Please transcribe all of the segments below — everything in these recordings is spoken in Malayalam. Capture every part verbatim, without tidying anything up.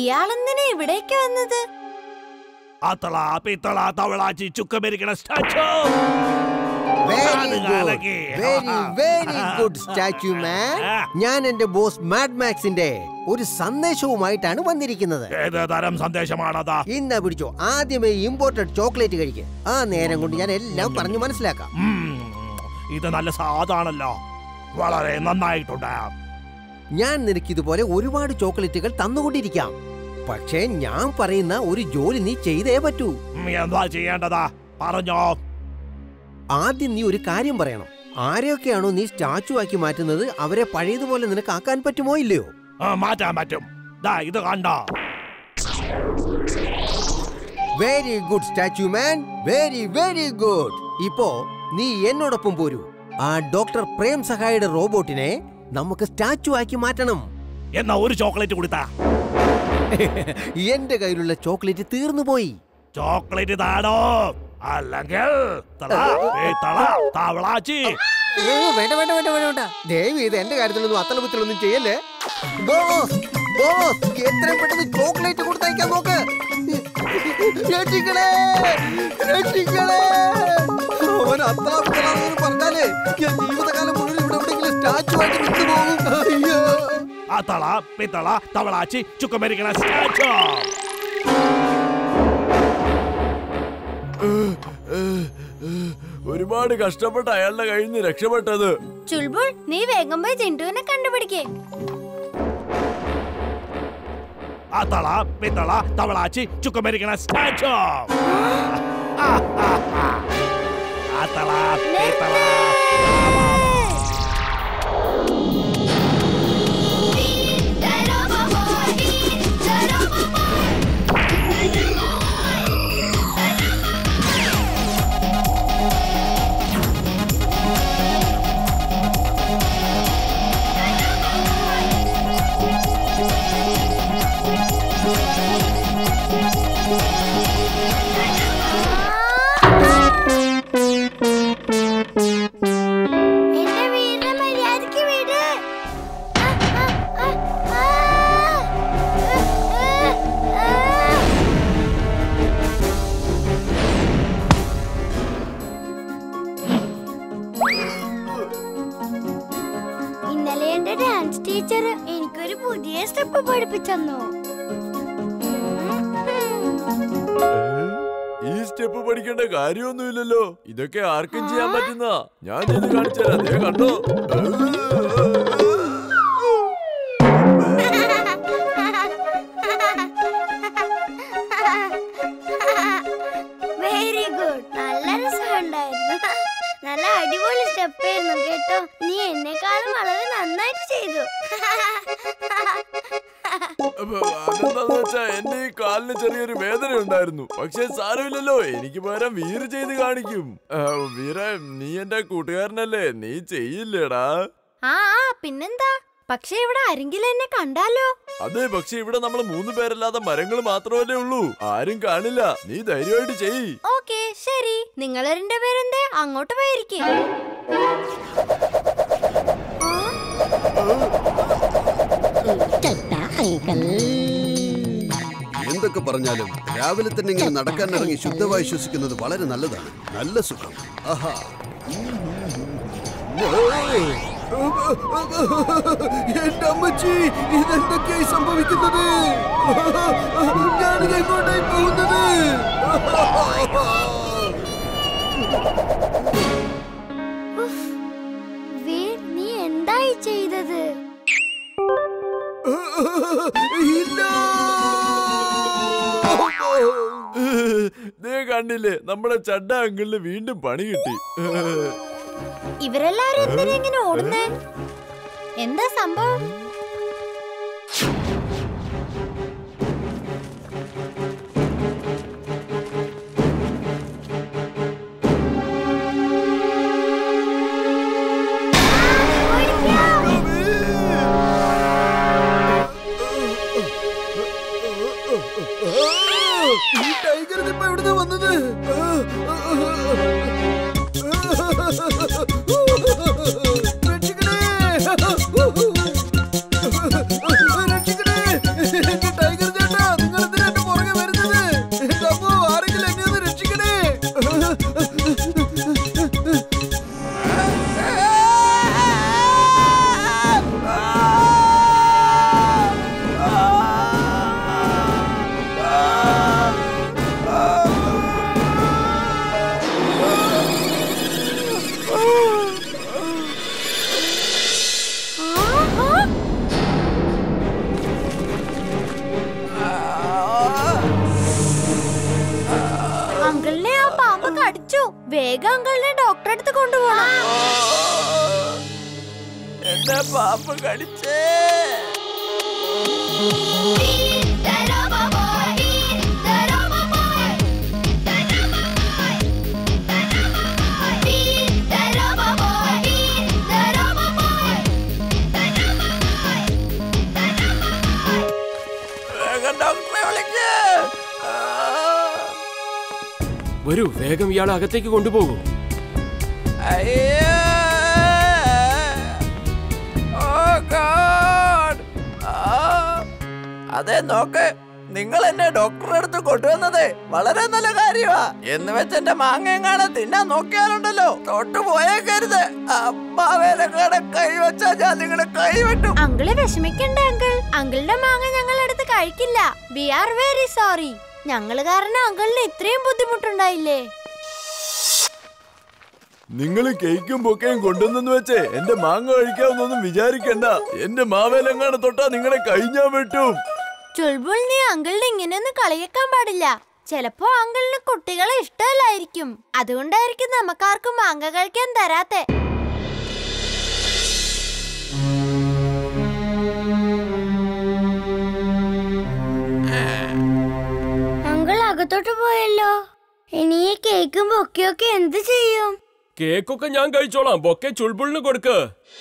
ഇയാളെന്തിനാ ഇവിടേക്ക് വന്നത്? അത്തള പിത്തള തവളാച്ചി ചുക്കമരിക്കണ സ്റ്റാച്ചു. ഞാൻ എന്റെ ബോസ് മാഡ് മാക്സിന്റെ ഒരു സന്ദേശവുമായിട്ടാണ് വന്നിരിക്കുന്നത്. ഏത് തരം സന്ദേശമാണത്? ഇന്ന പിടിച്ചോ. ആദ്യമേ ഇമ്പോർട്ടഡ് ചോക്ലേറ്റ് കഴിക്കുക. ആ നേരം കൊണ്ട് ഞാൻ എല്ലാം പറഞ്ഞു മനസ്സിലാക്കാം. ഇത് നല്ല സാധാണല്ലോ, വളരെ നന്നായിട്ടുണ്ട്. ഞാൻ നിനക്ക് ഇതുപോലെ ഒരുപാട് ചോക്ലേറ്റുകൾ തന്നുകൊണ്ടിരിക്കാം. പക്ഷേ ഞാൻ പറയുന്ന ഒരു ജോലി നീ ചെയ്തേ പറ്റൂ. എന്താ ചെയ്യേണ്ടതാ പറഞ്ഞോ. ആദ്യം നീ ഒരു കാര്യം പറയണം. ആരെയൊക്കെയാണോ നീ സ്റ്റാച്ചു ആക്കി മാറ്റുന്നത് അവരെ പഴയതുപോലെ നിനക്ക് ആക്കാൻ പറ്റുമോ ഇല്ലയോ? മാറ്റാൻ പറ്റും. ഇത് കണ്ടോ? Very good statue man, very very good. ഇപ്പോ നീ എന്നോടൊപ്പം പോരൂ. ആ ഡോക്ടർ പ്രേം സഹായുടെ റോബോട്ടിനെ നമുക്ക് സ്റ്റാച്ചു ആക്കി മാറ്റണം. എന്നാ ഒരു ചോക്ലേറ്റ് കൊടുത്താ. എന്റെ കയ്യിലുള്ള ചോക്ലേറ്റ് തീർന്നു പോയി. ചോക്ലേറ്റ് താടോ, അല്ലെങ്കിൽ തവളാച്ചി. വേണ്ട വേണ്ട വേണ്ട വേണ്ട ദേവി, ഇത് എന്റെ കാര്യത്തിലൊന്നും അത്തലപുത്തിലൊന്നും ചെയ്യല്ലേ. ബോസ് ബോസ് എത്രയും പെട്ടെന്ന് ചോക്ലേറ്റ് കൊടുത്തയക്കാൻ നോക്ക്. രക്ഷിക്കണേ രക്ഷിക്കണേ. അവൻ അത്തലപുത്തലാണെന്ന് പറഞ്ഞാലേ ഞാൻ ജീവിതകാലം മുഴുവൻ ഇവിടെ എവിടെയെങ്കിലും സ്റ്റാച്ചു ആയിട്ട് വിട്ടു പോകും. അയ്യോ. അത്തള പിത്തള തവളാച്ചി ചുക്കമരിക്കണ സ്റ്റാച്ചു. ഒരുപാട് കഷ്ടപ്പെട്ട് അയാളുടെ കയ്യിൽ നിന്ന് രക്ഷപ്പെട്ടത്. ചുൾബുൾ, നീ വേഗം പോയി ചിണ്ടുവിനെ കണ്ടുപിടിക്കേ. അത്തള പിത്തള തവളാച്ചി ചുക്കമരിക്കണ സ്റ്റാച്ചു. അത്തള പിത്തള. ഇന്നലെ എന്റെ ഡാൻസ് ടീച്ചർ എനിക്കൊരു പുതിയ സ്റ്റെപ്പ് പഠിപ്പിച്ചെന്നു. ഈ സ്റ്റെപ്പ് പഠിക്കേണ്ട കാര്യമൊന്നുമില്ലല്ലോ. ഇതൊക്കെ ആർക്കും ചെയ്യാൻ പറ്റുന്ന. ഞാൻ ചെയ്ത് കാണിച്ചു തരാം. ദേ കണ്ടോ. Very good. നല്ല രസമുണ്ടായിരുന്നു. നല്ല അടിപൊളി സ്റ്റെപ്പ് ആയിരുന്നു കേട്ടോ. നീ എന്നെക്കാളും വളരെ നന്നായിട്ട് ചെയ്തു. അതെന്താന്ന് വെച്ചാ എന്റെ ഈ കാലിന് ചെറിയൊരു വേദന ഉണ്ടായിരുന്നു. പക്ഷെ സാരമില്ലല്ലോ, എനിക്ക് പകരം വീര് ചെയ്ത് കാണിക്കും. വീര, നീ എന്റെ കൂട്ടുകാരനല്ലേ, നീ ചെയ്യില്ലേടാ? ആ പിന്നെന്താ. പക്ഷെ ഇവിടെ ആരെങ്കിലും എന്നെ കണ്ടാലോ? അതെ, പക്ഷെ ഇവിടെ നമ്മൾ മൂന്ന് പേരല്ലാതെ മരങ്ങൾ മാത്രമല്ലേ ഉള്ളൂ. ആരും കാണില്ല. നീ ധൈര്യമായിട്ട് ചെയ്. ഓക്കെ ശരി. നിങ്ങൾ രണ്ടുപേരെന്തേ അങ്ങോട്ട് പോയിരിക്കും. എന്തൊക്കെ പറഞ്ഞാലും രാവിലെ തന്നെ ഇങ്ങനെ നടക്കാൻ ഇറങ്ങി ശുദ്ധമായി ശ്വസിക്കുന്നത് വളരെ നല്ലതാണ്. നല്ല സുഖം. ആഹാ. എന്റെ അമ്മച്ചി, ഇതെന്തൊക്കെയായി സംഭവിക്കുന്നത്? ഞാനിത് എങ്ങോട്ടായി പോകുന്നത്? വീർ, നീ എന്തായി ചെയ്തത്? ഇല്ല. നീ കണ്ടില്ലേ, നമ്മുടെ ചഡ്ഡ അങ്കിളിന് വീണ്ടും പണി കിട്ടി. ഇവരെല്ലാരും എന്തിനാ ഇങ്ങനെ ഓടുന്നേ? എന്താ സംഭവം? ഈ ടൈഗർ ഇപ്പൊ എവിടുന്നാ വന്നത്? കൊണ്ടുപോകണം. എന്നെ പാമ്പ് കടിച്ചേ. വരൂ, വേഗം ഇയാളെ അകത്തേക്ക് കൊണ്ടുപോകൂ. അതെ, നോക്ക്, നിങ്ങൾ എന്നെ ഡോക്ടറുടെ അടുത്ത് കൊണ്ടുവന്നത് വളരെ നല്ല കാര്യമാ. എന്ന് വെച്ച് എന്റെ മാങ്ങയെങ്ങാണ് തിന്നാൻ നോക്കിയാലുണ്ടല്ലോ തൊട്ടു പോയേക്കരുത്. അമ്മാവേലെങ്ങാണ് കൈവച്ചാ ഞാൻ നിങ്ങളെ കൈവെട്ടും. അങ്കിള് വിഷമിക്കണ്ട അങ്കിൾ. അങ്കിളുടെ മാങ്ങ ഞങ്ങൾ എടുത്ത് കഴിക്കില്ല. We are very sorry. ഞങ്ങള് കാരണം അങ്കിളിന് ഇത്രയും ബുദ്ധിമുട്ടുണ്ടായില്ലേ. നിങ്ങൾ കേക്കും പൊക്കയും കൊണ്ടുവന്നെന്ന് വെച്ചേ എന്റെ മാങ്ങ കഴിക്കാവുന്നൊന്നും വിചാരിക്കണ്ട. എന്റെ മാവേലെങ്ങാണ് തൊട്ടാ നിങ്ങളെ കഴിഞ്ഞാ വെട്ടും. ചുൾബുൾ, നീ അങ്കിളിനെ ഇങ്ങനെയൊന്നും കളിയാക്കാൻ പാടില്ല. ചിലപ്പോ അങ്കിളിന് കുട്ടികളെ ഇഷ്ടമല്ലായിരിക്കും. അതുകൊണ്ടായിരിക്കും നമുക്കാർക്കും മാങ്ങ കഴിക്കാൻ തരാത്തെ. അങ്കിൾ അകത്തോട്ട് പോയല്ലോ. ഇനി ഈ കേക്കും ബൊക്കെയൊക്കെ എന്ത് ചെയ്യും? കേക്കൊക്കെ ഞാൻ കഴിച്ചോളാം. ബൊക്കെ ചുൾബുളിന് കൊടുക്ക്.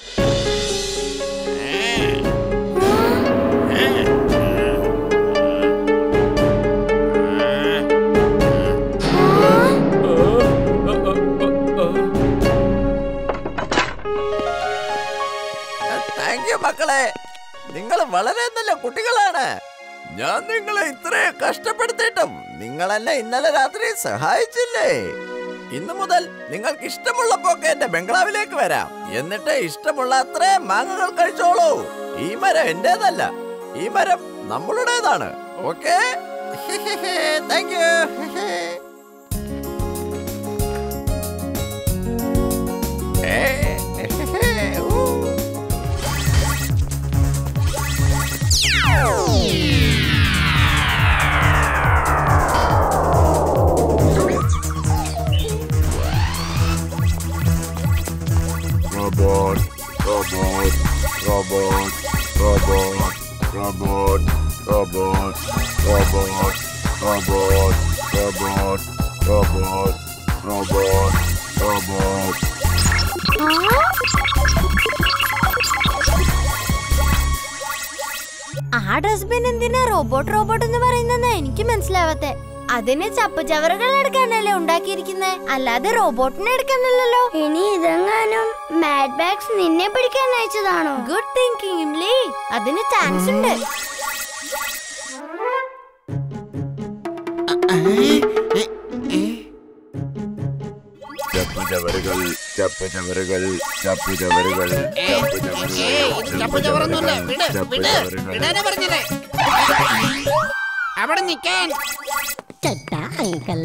താങ്ക് യു മക്കളെ, നിങ്ങൾ വളരെ നല്ല കുട്ടികളാണ്. ഞാൻ നിങ്ങളെ ഇത്രയും കഷ്ടപ്പെടുത്തിയിട്ടും നിങ്ങൾ എന്നെ ഇന്നലെ രാത്രി സഹായിച്ചില്ലേ? ഇന്നു മുതൽ നിങ്ങൾക്ക് ഇഷ്ടമുള്ളപ്പോക്കെ എന്റെ ബംഗ്ലാവിലേക്ക് വരാം. എന്നിട്ട് ഇഷ്ടമുള്ള അത്രയും മാങ്ങകൾ കഴിച്ചോളൂ. ഈ മരം എന്റേതല്ല, ഈ മരം നമ്മളുടേതാണ്. Okay, thank you. Robot, robot, robot, robot, robot, robot, robot, robot, robot, robot, robot, robot. ആ ഡസ്റ്റ്ബിൻ എന്തിനാ റോബോട്ട് റോബോട്ട് എന്ന് പറയുന്നെന്ന് എനിക്ക് മനസ്സിലാവത്തെ. അതിന് ചപ്പ് ചവറുകൾ എടുക്കാനല്ലേ ഉണ്ടാക്കിയിരിക്കുന്നേ, അല്ലാതെ റോബോട്ടിനെ എടുക്കാനല്ലോ. ഇനി ഇതെങ്ങാനും മാഡ് ബാഗ്സ് നിന്നെ പിടിക്കാൻ അയച്ചതാണോ? ഗുഡ് തിങ്കിങ് ഇംലി, അതിന് ചാൻസ് ഉണ്ട്. ചപ്പ് ചവറുകൾ, ചപ്പ് ചവറുകൾ, ചപ്പ് ചവറുകൾ, ചപ്പ് ചവറുകൾ, ചപ്പ് ചവറുകൾ. അവിടെ നിൽക്കാൻ uncle.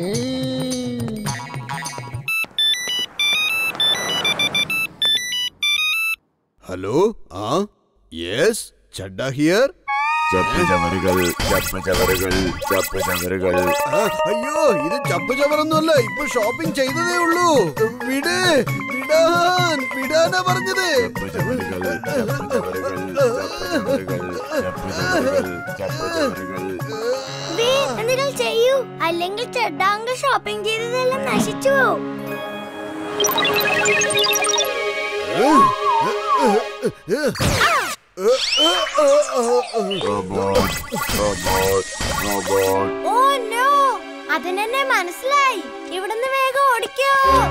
Hello, ah yes, Chadda here. ചപ്പ് ചവറുകൾ, ചപ്പ് ചവറുകൾ, ചപ്പ് ചവറുകൾ. അയ്യോ, ഇത് ചപ്പ് ചവറൊന്നുമല്ല, ഇപ്പൊ ഷോപ്പിംഗ് ചെയ്തതേ ഉള്ളൂ. വിട്, വിടാൻ വിടാനാ പറഞ്ഞത്. ചപ്പ് ചവറുകൾ, ചപ്പ് ചവറുകൾ, ചപ്പ് ചവറുകൾ, ചപ്പ് ചവറുകൾ, ചപ്പ് ചവറുകൾ. എന്തെങ്കിലും ചെയ്യൂ, അല്ലെങ്കിൽ ചെഡാങ്ക ഷോപ്പിംഗ് ചെയ്തതെല്ലാം നശിച്ചു പോവും. Robot, robot, robot. Oh no, അതിനെന്നെ മനസ്സിലായി. ഇവിടുന്ന് വേഗം ഓടിക്കോ.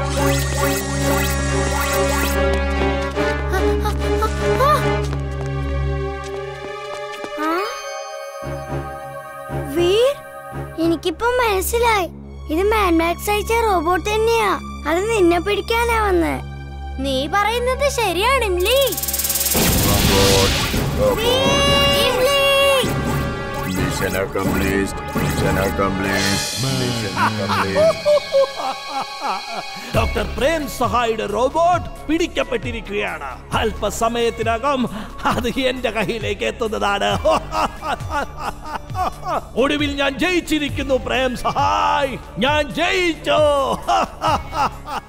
വീർ, എനിക്കിപ്പോ മനസ്സിലായി. ഇത് മാൻമാക്സ് അയച്ച റോബോട്ട് തന്നെയാ. അത് നിന്നെ പിടിക്കാനാ വന്നേ. നീ പറയുന്നത് ശരിയാണ് Imli. Mission accomplished. Mission accomplished. Mission accomplished. Doctor Prem സഹായിയുടെ റോബോട്ട് പിടിക്കപ്പെട്ടിരിക്കുകയാണ്. അല്പസമയത്തിനകം അത് എന്റെ കയ്യിലേക്ക് എത്തുന്നതാണ്. ഒടുവിൽ ഞാൻ ജയിച്ചിരിക്കുന്നു പ്രേം സഹായ്. ഞാൻ ജയിച്ചോ.